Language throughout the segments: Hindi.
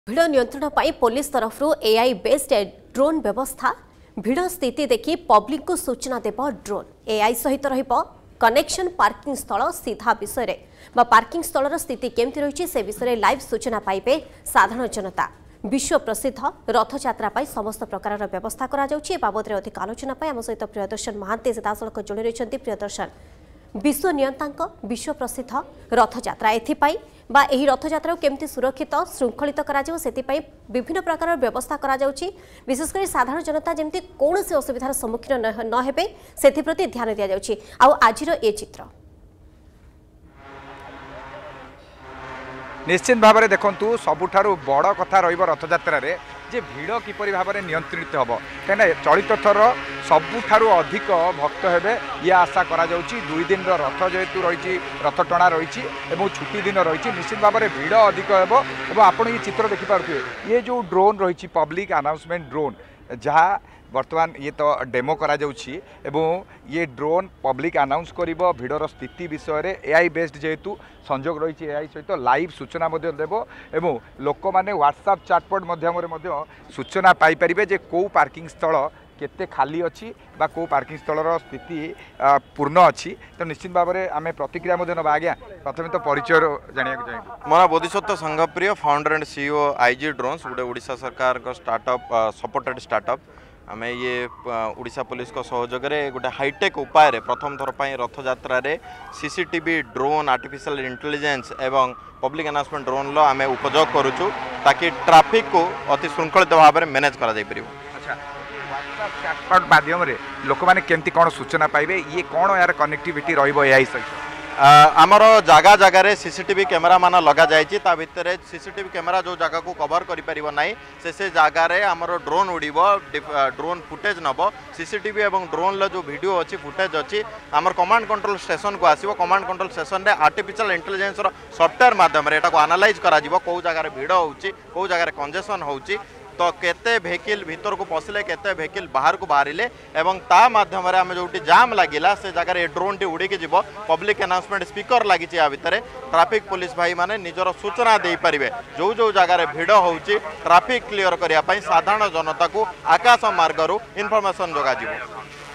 भिड़ नियंत्रण पर पुलिस तरफ एआई बेस्ड ड्रोन व्यवस्था भिड़ स्थिति देखि पब्लिक को सूचना देव ड्रोन एआई सहित कनेक्शन पार्किंग स्थल सीधा विषय पार्किंग स्थल स्थिति केमती रही से विषय लाइव सूचना पाइबे साधारण जनता। विश्व प्रसिद्ध रथयात्रा समस्त प्रकार व्यवस्था बाबद अधिक आलोचना आम सहित प्रियदर्शन महांती सीधासख जोड़ी रही। प्रियदर्शन, विश्व नियंता विश्व प्रसिद्ध रथयात्रा एथिपाई बा एही रथयात्रा केमती सुरक्षित श्रृंखलित करा विभिन्न प्रकार व्यवस्था करा विशेषकर साधारण जनता जमती कौन से असुविधार सम्मुखीन न हेबे सेथि प्रति ध्यान दिया जाउछि। आउ आजिर ए चित्र निश्चित भाव में देखु सबुठारु बड़ कथा रथयात्रा जे भीड़ किपरि भाव में नियंत्रित हम कहीं चलित थर सबुठारु अधिक भक्त हेबे ये आशा करा जाउछि। 2 दिन रथ जेहेतु रही रथ टणा रही छुट्टी दिन रही निश्चित भाव में भीड़ अधिक हेबो। आपण ये चित्र देखिपारे ये जो ड्रोन रही पब्लिक अनाउंसमेंट ड्रोन जहाँ बर्तमान ये तो डेमो करा जाउछि एवं ये ड्रोन पब्लिक अनाउंस करिवो भीड़र स्थिति विषय रे एआई बेस्ड जेहेतु संजोग रही एआई सहित लाइव सूचना देव एवं लोक मैंने व्हाट्सएप चैटबॉट माध्यम सूचना पाई परिबे जे को पार्किंग स्थल केते खाली अच्छी बा को पार्किंग स्थलर स्थिति पूर्ण अच्छी। तो निश्चित भाव में आम प्रतिक्रिया ना आज्ञा प्रथम तो परिचय जाना चाहिए। मोर Bodhisattva Sanghapriya founder and CEO IG drones गोटे ओडिशा सरकार का स्टार्टअप सपोर्टेड स्टार्टअप आम ये ओडिशा पुलिस को सहयोग में गोटे हाईटेक उपाय प्रथम थर पर Rathayatra CCTV drone artificial intelligence एवं पब्लिक अनाउंसमेंट ड्रोन लो आम उपयोग करुचु ताकि ट्रैफिक को अति श्रृंखलित भाव में मैनेज करा जाय परिबो। अच्छा, व्हाट्सएप चैटबॉट माध्यम रे लोक माने केमती कोन सूचना पाइबे ये कोन यार कनेक्टिविटी रहइबो एआई सहित आमर जगह जगार सीसीटीवी कैमेरा मान लगा जाइए भितर सीसीटीवी कैमेरा जो जगह को कवर कर ना से जगार आमर ड्रोन उड़ब ड्रोन फुटेज नब सीसीटीवी एवं ड्रोन जो वीडियो अच्छी फुटेज अच्छी आमर कमांड कंट्रोल स्टेशन को आसो कमांड कंट्रोल स्टेशन में आर्टिफिशियल इंटेलिजेंस सॉफ्टवेयर माध्यम एनालाइज करा कौ जगार भिड़ होची कौ जगार कंजेशन होची तो केते वेहिकल भीतर को पशिले केते वेहिकल बाहर को बाहरिले एवं ता माध्यम आम जो जाम लगिला से जगह ये ड्रोन टी उड़ी जीव पब्लिक अनाउंसमेंट स्पीकर लगी भितर ट्रैफिक पुलिस भाई माने निजर सूचना दे पारिबे जो जो जगार भिड़ होची ट्रैफिक क्लियर करिया पई साधारण जनता को आकाश मार्गरू इनफॉरमेशन जोगा जीव।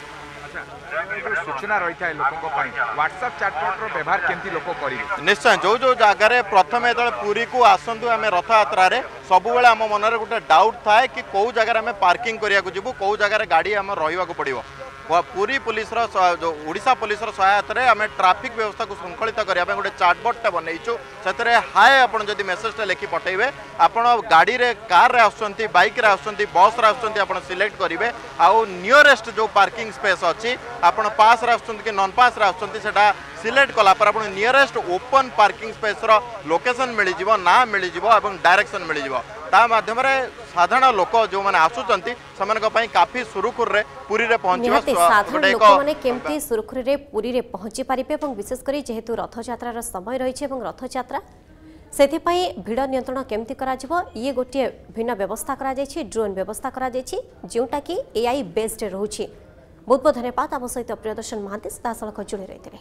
सूचना रही है लोकों व्हाट्सएप चैटबॉट रो व्यवहार केमती लोक करिवे निश्चय जो जो जगार प्रथम जो पुरी को आसतु आम रथयात्रा सब बेले आम मन में गोटे डाउट थाए कि कौ जगार आम पार्किंग करिया जीवु कौ जगार गाड़ी आम रहा पड़ो पूरी पुलिस जो ओडिशा पुलिस सहायता आम ट्रैफिक व्यवस्था को श्रृंखलित करने गोटे चार्टबॉट बनईचु से हाय आप जब मेसेज लिखि पठेबे आपड़ गाड़ी रे कार रे आसुचंती बाइक रे आसुचंती बस रे आसुचंती आप सिलेक्ट करेंगे आउ नियरेस्ट जो पार्किंग स्पेस अच्छी आपड़ पास रे आसुचंती कि नॉन पास रे आसुचंती सेटा सिलेक्ट कला पर आप नियरेस्ट ओपन पार्किंग स्पेस रो लोकेशन मिल जाव ना मिल जाव डायरेक्शन मिल जाव ता माध्यम साधारण लोक जो मैंने आसुचंती से काफी सुरुखुर रे पुरी रे पहुंचबा साधारण लोक माने केमती सुरुखुर रे पुरी रे पहुंची पारिबे एवं विशेषकर जेहेतु रथयात्रा समय रही है रथयात्रा से भिड़ नियंत्रण केमती करा ये गोटे भिन्न व्यवस्था करा ड्रोन व्यवस्था करा जोटा कि एआई बेस्ड रहुछि। बहुत बहुत धन्यवाद आम सहित प्रियदर्शन महांती सीधासख जोड़ी रही।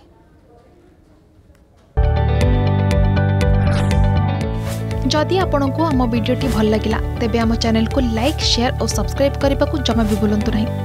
जदि आपंक आम भिडी भल लगा तेब आम चैनल को लाइक शेयर और सब्सक्राइब करने को जमा भी भूलु नहीं।